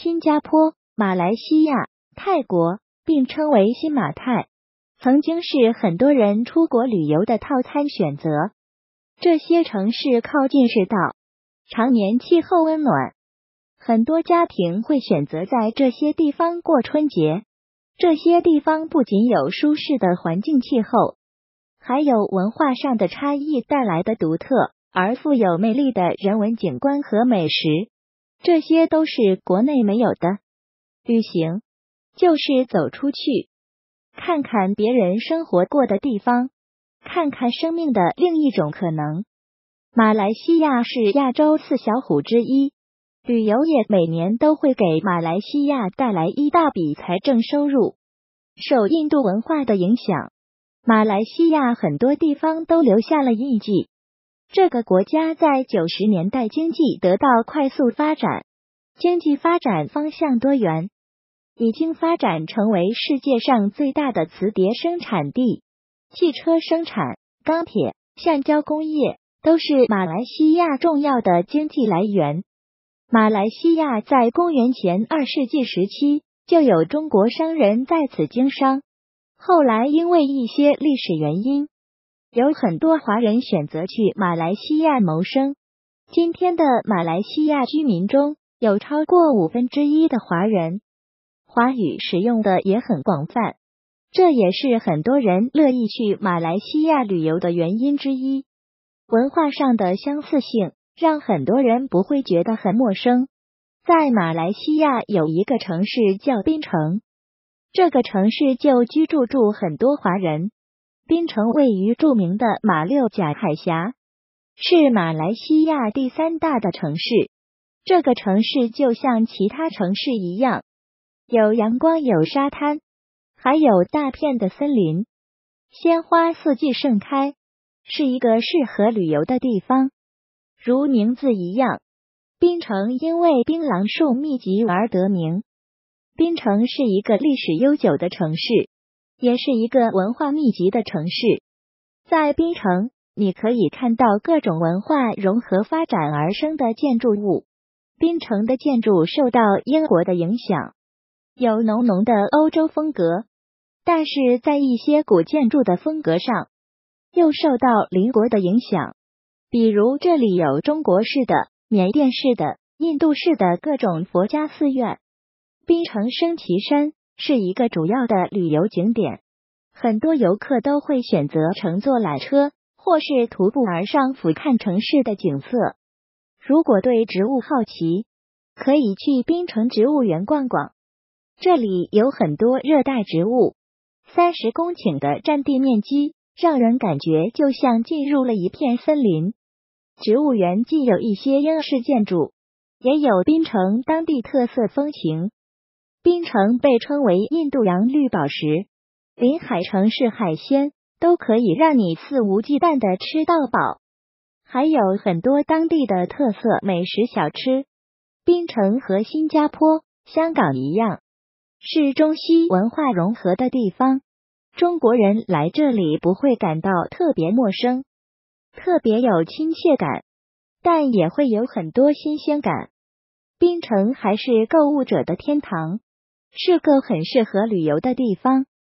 新加坡、马来西亚、泰国，并称为新马泰，曾经是很多人出国旅游的套餐选择。这些城市靠近赤道，常年气候温暖，很多家庭会选择在这些地方过春节。这些地方不仅有舒适的环境气候，还有文化上的差异带来的独特而富有魅力的人文景观和美食，这些都是国内没有的。旅行就是走出去，看看别人生活过的地方，看看生命的另一种可能。马来西亚是亚洲四小虎之一，旅游业每年都会给马来西亚带来一大笔财政收入。受印度文化的影响，马来西亚很多地方都留下了印记。这个国家在90年代经济得到快速发展，经济发展方向多元，已经发展成为世界上最大的磁碟生产地。汽车生产、钢铁、橡胶工业都是马来西亚重要的经济来源。马来西亚在公元前2世纪时期就有中国商人在此经商，后来因为一些历史原因，有很多华人选择去马来西亚谋生。今天的马来西亚居民中有超过1/5的华人，华语使用的也很广泛，这也是很多人乐意去马来西亚旅游的原因之一。文化上的相似性让很多人不会觉得很陌生。在马来西亚有一个城市叫槟城，这个城市就居住很多华人。槟城位于著名的马六甲海峡，是马来西亚第3大的城市。这个城市就像其他城市一样，有阳光，有沙滩，还有大片的森林，鲜花四季盛开，是一个适合旅游的地方。如名字一样，槟城因为槟榔树密集而得名。槟城是一个历史悠久的城市，也是一个文化密集的城市。在槟城，你可以看到各种文化融合发展而生的建筑物。槟城的建筑受到英国的影响，有浓浓的欧洲风格，但是在一些古建筑的风格上，又受到邻国的影响。比如这里有中国式的、缅甸式的、印度式的各种佛家寺院。槟城升旗山是一个主要的旅游景点，很多游客都会选择乘坐缆车或是徒步而上俯瞰城市的景色。如果对植物好奇，可以去槟城植物园逛逛，这里有很多热带植物，30公顷的占地面积让人感觉就像进入了一片森林。植物园既有一些英式建筑，也有槟城当地特色风情。槟城被称为印度洋绿宝石，临海城市海鲜都可以让你肆无忌惮的吃到饱，还有很多当地的特色美食小吃。槟城和新加坡、香港一样，是中西文化融合的地方。中国人来这里不会感到特别陌生，特别有亲切感，但也会有很多新鲜感。槟城还是购物者的天堂，是个很适合旅游的地方。